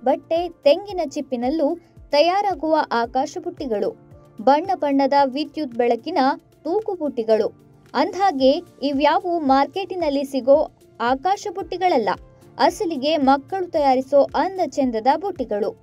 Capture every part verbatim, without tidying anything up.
ಬಟ್ಟೆ, ತೆಂಗಿನ ಚಿಪ್ಪಿನಲ್ಲೂ ತಯಾರಾಗುವ ಆಕಾಶ ಬುಟ್ಟಿಗಳು, ಬಣ್ಣ ಬಣ್ಣದ ವಿದ್ಯುತ್ ಬೆಳಕಿನ ತೂಕು ಬುಟ್ಟಿಗಳು. ಅಂದ್ಹಾಗೆ ಇವ್ಯಾವು ಮಾರ್ಕೆಟಿನಲ್ಲಿ ಸಿಗೋ ಆಕಾಶ ಬುಟ್ಟಿಗಳಲ್ಲ, ಅಸಲಿಗೆ ಮಕ್ಕಳು ತಯಾರಿಸೋ ಅಂದ ಚೆಂದದ ಬುಟ್ಟಿಗಳು.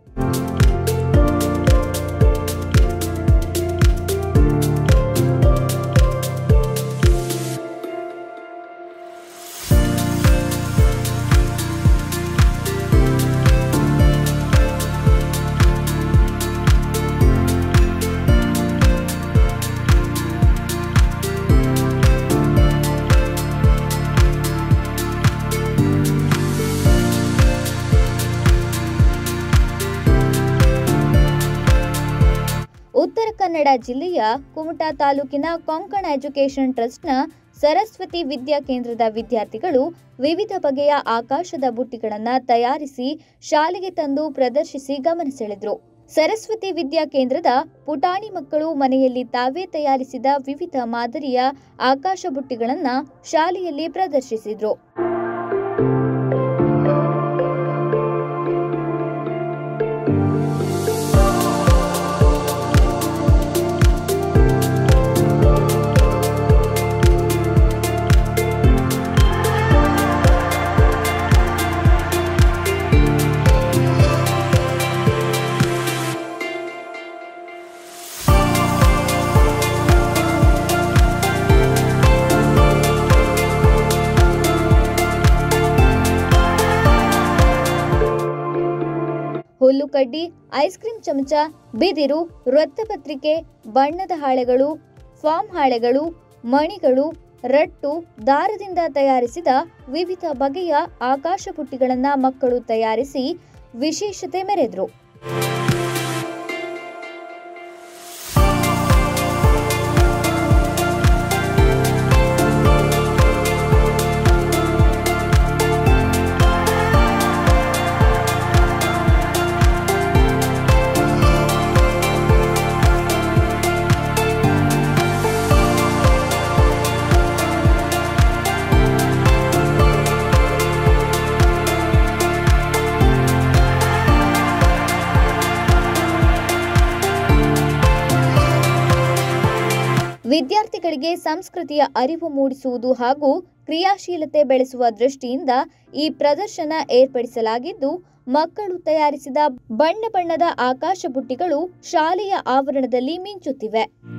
ಉತ್ತರ ಕನ್ನಡ ಜಿಲ್ಲೆಯ ಕುಮಟಾ ತಾಲೂಕಿನ ಕೊಂಕಣ ಎಜುಕೇಷನ್ ಟ್ರಸ್ಟ್ನ ಸರಸ್ವತಿ ವಿದ್ಯಾ ಕೇಂದ್ರದ ವಿದ್ಯಾರ್ಥಿಗಳು ವಿವಿಧ ಬಗೆಯ ಆಕಾಶದ ಬುಟ್ಟಿಗಳನ್ನು ತಯಾರಿಸಿ ಶಾಲೆಗೆ ತಂದು ಪ್ರದರ್ಶಿಸಿ ಗಮನ ಸೆಳೆದರು. ಸರಸ್ವತಿ ವಿದ್ಯಾ ಕೇಂದ್ರದ ಪುಟಾಣಿ ಮಕ್ಕಳು ಮನೆಯಲ್ಲಿ ತಾವೇ ತಯಾರಿಸಿದ ವಿವಿಧ ಮಾದರಿಯ ಆಕಾಶ ಬುಟ್ಟಿಗಳನ್ನು ಶಾಲೆಯಲ್ಲಿ ಪ್ರದರ್ಶಿಸಿದರು. ಹುಲ್ಲುಕಡ್ಡಿ, ಐಸ್ ಕ್ರೀಮ್ ಚಮಚ, ಬಿದಿರು, ವೃತ್ತಪತ್ರಿಕೆ, ಬಣ್ಣದ ಹಾಳೆಗಳು, ಫಾರ್ಮ್ ಹಾಳೆಗಳು, ಮಣಿಗಳು, ರಟ್ಟು, ದಾರದಿಂದ ತಯಾರಿಸಿದ ವಿವಿಧ ಬಗೆಯ ಆಕಾಶ ಬುಟ್ಟಿಗಳನ್ನು ಮಕ್ಕಳು ತಯಾರಿಸಿ ವಿಶೇಷತೆ ಮೆರೆದರು. ವಿದ್ಯಾರ್ಥಿಗಳಿಗೆ ಸಂಸ್ಕೃತಿಯ ಅರಿವು ಮೂಡಿಸುವುದು ಹಾಗೂ ಕ್ರಿಯಾಶೀಲತೆ ಬೆಳೆಸುವ ದೃಷ್ಟಿಯಿಂದ ಈ ಪ್ರದರ್ಶನ ಏರ್ಪಡಿಸಲಾಗಿದ್ದು, ಮಕ್ಕಳು ತಯಾರಿಸಿದ ಬಣ್ಣ ಬಣ್ಣದ ಆಕಾಶ ಬುಟ್ಟಿಗಳು ಶಾಲೆಯ ಆವರಣದಲ್ಲಿ ಮಿಂಚುತ್ತಿವೆ.